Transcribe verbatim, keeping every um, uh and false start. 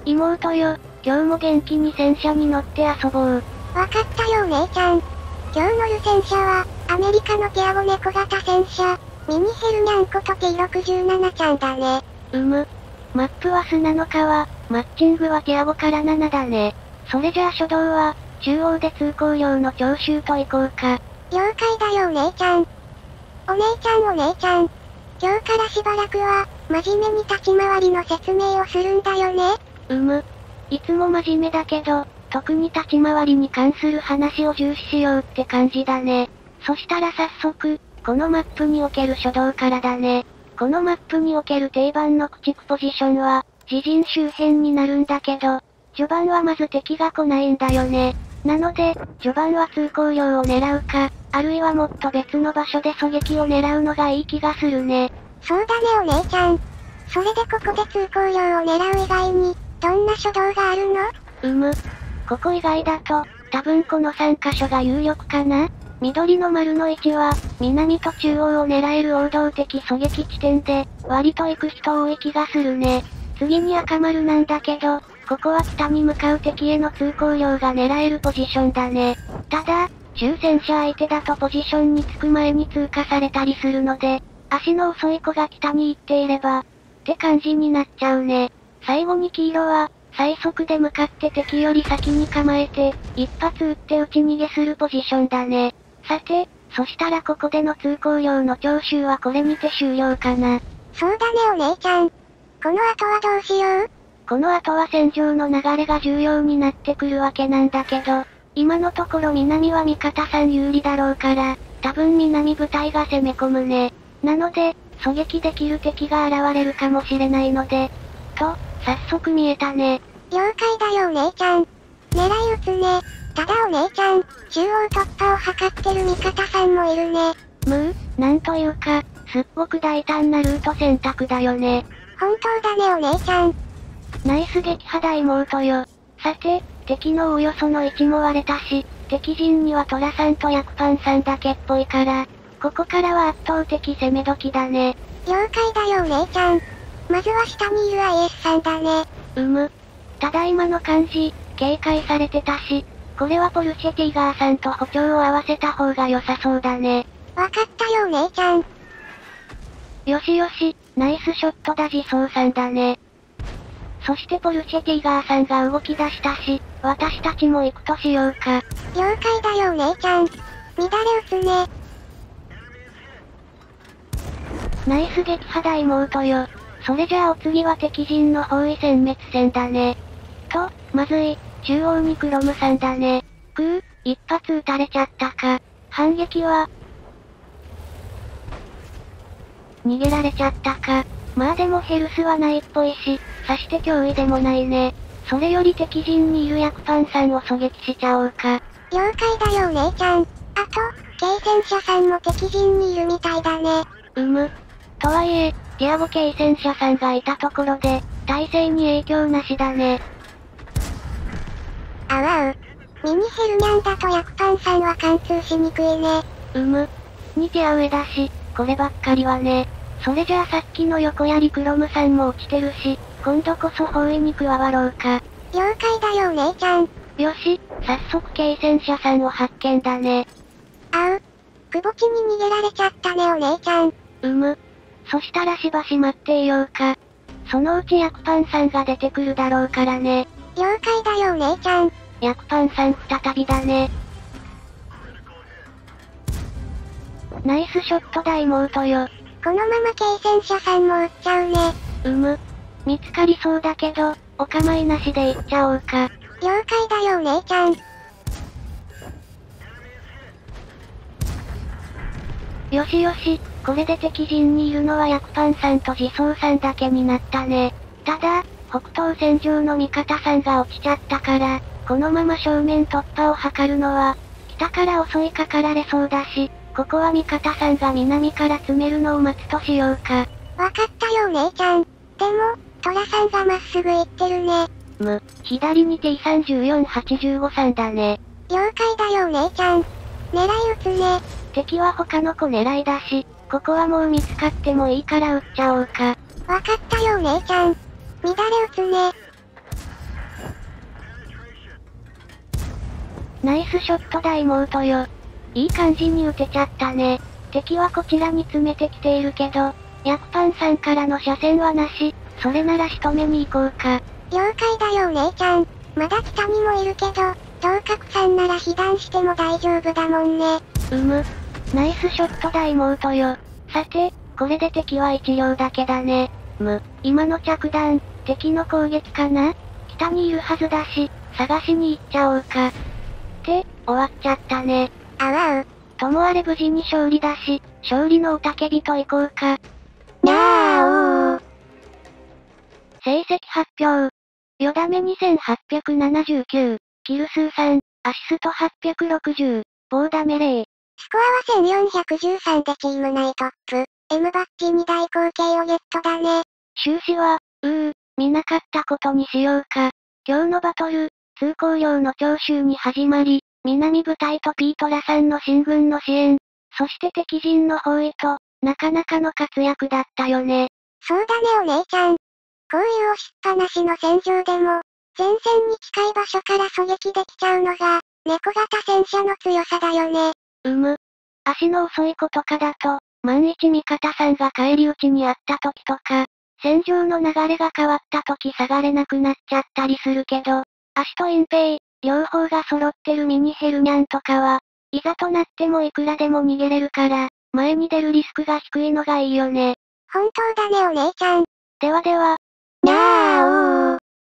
妹よ、今日も元気に戦車に乗って遊ぼう。 わかったよお姉ちゃん。今日乗る戦車は、アメリカのティアゴネ小型戦車、ミニヘルニャンコと ティーろくじゅうなな ちゃんだね。 うむ。マップは砂の川、マッチングはティアゴからななだね。それじゃあ初動は、中央で通行料の徴収と行こうか。 了解だよお姉ちゃん。お姉ちゃんお姉ちゃん。今日からしばらくは、真面目に立ち回りの説明をするんだよね。 うむ。いつも真面目だけど、特に立ち回りに関する話を重視しようって感じだね。そしたら早速、このマップにおける初動からだね。このマップにおける定番の駆逐ポジションは、自陣周辺になるんだけど、序盤はまず敵が来ないんだよね。なので、序盤は通行料を狙うか、あるいはもっと別の場所で狙撃を狙うのがいい気がするね。 そうだねお姉ちゃん。それでここで通行料を狙う以外に、どんな初動があるの？ うむ。ここ以外だと、多分このさんカ所が有力かな？緑の丸の位置は、南と中央を狙える王道的狙撃地点で、割と行く人多い気がするね。次に赤丸なんだけど、ここは北に向かう敵への通行料が狙えるポジションだね。ただ、中戦車相手だとポジションに着く前に通過されたりするので、足の遅い子が北に行っていれば、って感じになっちゃうね。最後に黄色は、最速で向かって敵より先に構えて、一発撃って打ち逃げするポジションだね。さて、そしたらここでの通行料の徴収はこれにて終了かな。 そうだねお姉ちゃん。この後はどうしよう？ この後は戦場の流れが重要になってくるわけなんだけど、今のところ南は味方さん有利だろうから、多分南部隊が攻め込むね。なので、狙撃できる敵が現れるかもしれないので、と、早速見えたね。 了解だよお姉ちゃん。狙い撃つね。ただお姉ちゃん、中央突破を図ってる味方さんもいるね。 むー、なんというか、すっごく大胆なルート選択だよね。 本当だねお姉ちゃん。 ナイス撃破だ妹よ。さて、敵のおおよその位置も割れたし、敵陣にはトラさんとヤクパンさんだけっぽいから、ここからは圧倒的攻め時だね。 了解だよお姉ちゃん。まずは下にいる アイエス さんだね。 うむ。ただ今の感じ、警戒されてたし、これはポルシェティガーさんと歩調を合わせた方が良さそうだね。 わかったよお姉ちゃん。 よしよし、ナイスショットだ自走さんだね。そしてポルシェティガーさんが動き出したし、私たちも行くとしようか。 了解だよお姉ちゃん。乱れ撃つね。 ナイス撃破だ妹よ。それじゃあお次は敵陣の包囲殲滅戦だね。と、まずい、中央にクロムさんだね。くぅ、一発撃たれちゃったか。反撃は逃げられちゃったか。まあでもヘルスはないっぽいし、さして脅威でもないね。それより敵陣にいるヤクパンさんを狙撃しちゃおうか。 了解だよお姉ちゃん。あと、軽戦車さんも敵陣にいるみたいだね。 うむ。とはいえ、ディアゴ軽戦車さんがいたところで、体勢に影響なしだね。 あわう。ミニヘルニャンだとヤクパンさんは貫通しにくいね。 うむ。に手上だし、こればっかりはね。それじゃあさっきの横槍クロムさんも落ちてるし、今度こそ包囲に加わろうか。 了解だよお姉ちゃん。 よし、早速軽戦車さんを発見だね。 あう。くぼ地に逃げられちゃったねお姉ちゃん。 うむ。そしたらしばし待っていようか。そのうちヤクパンさんが出てくるだろうからね。 了解だよお姉ちゃん。 ヤクパンさん再びだね。ナイスショットだ妹よ。 このまま軽戦車さんも撃っちゃうね。 うむ。見つかりそうだけど、お構いなしで行っちゃおうか。 了解だよお姉ちゃん。 よしよし、これで敵陣にいるのはヤクパンさんと自走さんだけになったね。ただ、北東戦場の味方さんが落ちちゃったから、このまま正面突破を図るのは、北から襲いかかられそうだし、ここは味方さんが南から詰めるのを待つとしようか。 わかったよお姉ちゃん。でも、トラさんがまっすぐ行ってるね。 む、左に ティーさんよんはちごさんだね。 了解だよお姉ちゃん。狙い撃つね。 敵は他の子狙いだし、ここはもう見つかってもいいから撃っちゃおうか。 わかったよお姉ちゃん。乱れ撃つね。 ナイスショットだ妹よ。いい感じに打てちゃったね。敵はこちらに詰めてきているけど、ヤクパンさんからの車線はなし。それなら仕留めに行こうか。 了解だよお姉ちゃん。まだ北にもいるけど、同角さんなら被弾しても大丈夫だもんね。 うむ。ナイスショットだ妹よ。さて、これで敵は一両だけだね。む、今の着弾、敵の攻撃かな？北にいるはずだし、探しに行っちゃおうか。って、終わっちゃったね。 あわう。 ともあれ無事に勝利だし、勝利の雄たけびと行こうか。 にゃーおー。 成績発表。よだめにせんはっぴゃくななじゅうきゅう、キル数さん、アシストはっぴゃくろくじゅう、棒ダメゼロ。 スコアはせんよんひゃくじゅうさんでチーム内トップ。M バッジに大口径をゲットだね。 終始は、うー、見なかったことにしようか。今日のバトル、通行料の徴収に始まり、南部隊とピートラさんの進軍の支援、そして敵陣の包囲と、なかなかの活躍だったよね。 そうだねお姉ちゃん。こういう押しっぱなしの戦場でも、前線に近い場所から狙撃できちゃうのが、猫型戦車の強さだよね。 うむ。足の遅い子とかだと、万一味方さんが返り討ちにあった時とか、戦場の流れが変わった時下がれなくなっちゃったりするけど、足と隠蔽、両方が揃ってるミニヘルニャンとかは、いざとなってもいくらでも逃げれるから、前に出るリスクが低いのがいいよね。 本当だねお姉ちゃん。 ではでは。 にゃーおー。